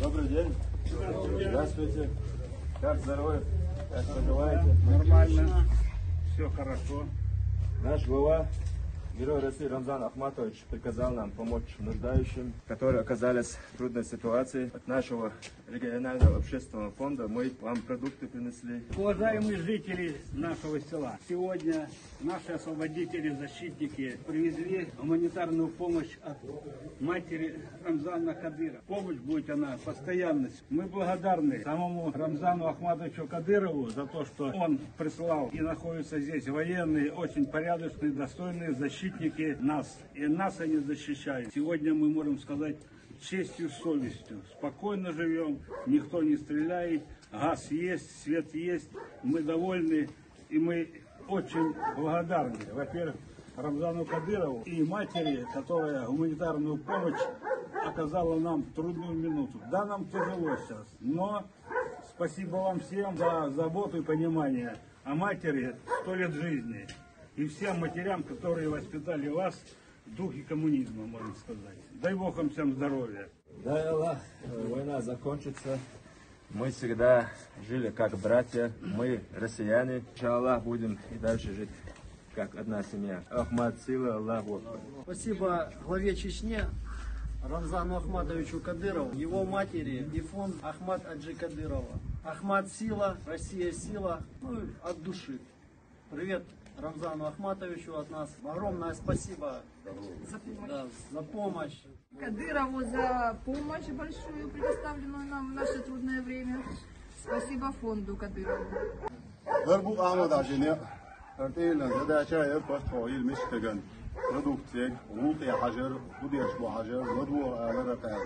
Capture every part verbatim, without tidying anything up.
Добрый день. Здравствуйте. Как здоровье? Как поживаете? Нормально. Все хорошо. Наш глава, герой России Рамзан Ахматович, приказал нам помочь нуждающим, которые оказались в трудной ситуации. От нашего регионального общественного фонда мы вам продукты принесли. Уважаемые жители нашего села, сегодня наши освободители, защитники привезли гуманитарную помощь от матери Рамзана Кадырова. Помощь будет она постоянной. Мы благодарны самому Рамзану Ахматовичу Кадырову за то, что он прислал и находится здесь военные, очень порядочные, достойные защитники нас. И нас они защищают. Сегодня мы можем сказать честью, совестью. Спокойно живем, никто не стреляет, газ есть, свет есть, мы довольны и мы очень благодарны, во-первых, Рамзану Кадырову и матери, которая гуманитарную помощь оказала нам в трудную минуту. Да, нам тяжело сейчас, но спасибо вам всем за заботу и понимание о матери сто лет жизни и всем матерям, которые воспитали вас в духе коммунизма, можно сказать. Дай Бог вам всем здоровья. Дай Аллах, война закончится. Мы всегда жили как братья, мы россияне. Иншаллах, будем и дальше жить как одна семья. Ахмад сила, Аллах Акбар. Спасибо главе Чечни Рамзану Ахматовичу Кадырову, его матери и фонд Ахмад Аджи Кадырова. Ахмад сила, Россия сила, ну от души. Привет Рамзану Ахматовичу от нас. Огромное спасибо за помощь. Да, за помощь. Кадырову за помощь большую, предоставленную нам в наше трудное время. Спасибо фонду Кадырову. Verboek aandacht ارتينا زدا شاير باسكو يلمس تجن برودكتيك وموقي حجر وديش بو حجر ودو لرقا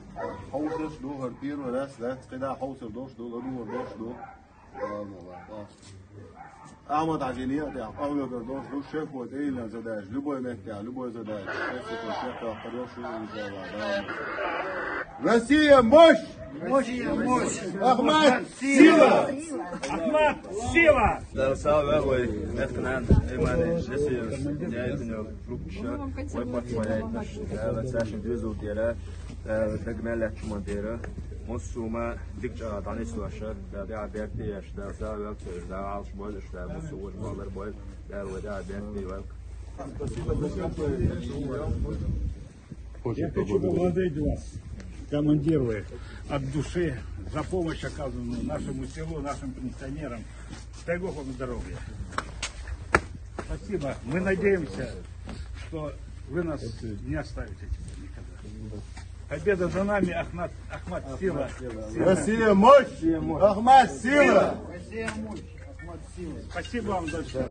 حوصش دو هرتير وراس ذات كده حوصر دوش دو دو دوش دو احمد عجينيه تاع اول دوش دو شيف ودينا زدا لبو مكه لبو زدا شيف شيف قدوش Россия мощь! Россия мощь! Ахмад сила! Ахмад сила! Да, салve, ой, нефтенан, имани, жесиус, дяйтиню, фрукша, ой, пахваяйташ, ватсашин дюзу дера, дагмелят чумандера, Мусума, дикча, танис ваша, да, да, объекты, я считаю, да, велкер, да, алш боль, да, мусур, балер боль, да, да, объекты, велк. Спасибо за Я хочу поблагодарить вас, командиры, от души за помощь, оказанную нашему селу, нашим пенсионерам. Дай Бог вам здоровья. Спасибо. Мы надеемся, что вы нас не оставите теперь никогда. Победа за нами, Ахмад, Ахмад сила. Россия мощь! Ахмад сила! Россия мощь, Ахмад сила. Спасибо вам большое.